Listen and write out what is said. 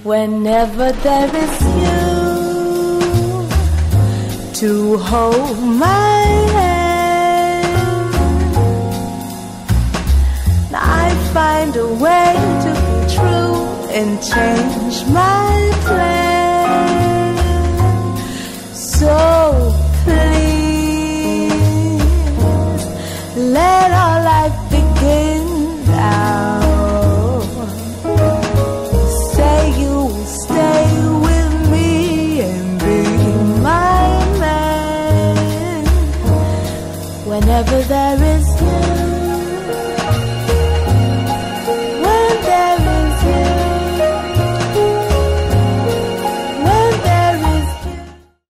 Whenever there is you to hold my hand, I find a way to be true and change my plan. So please, let our life begin now. Say you will stay with me and be my man. Whenever there is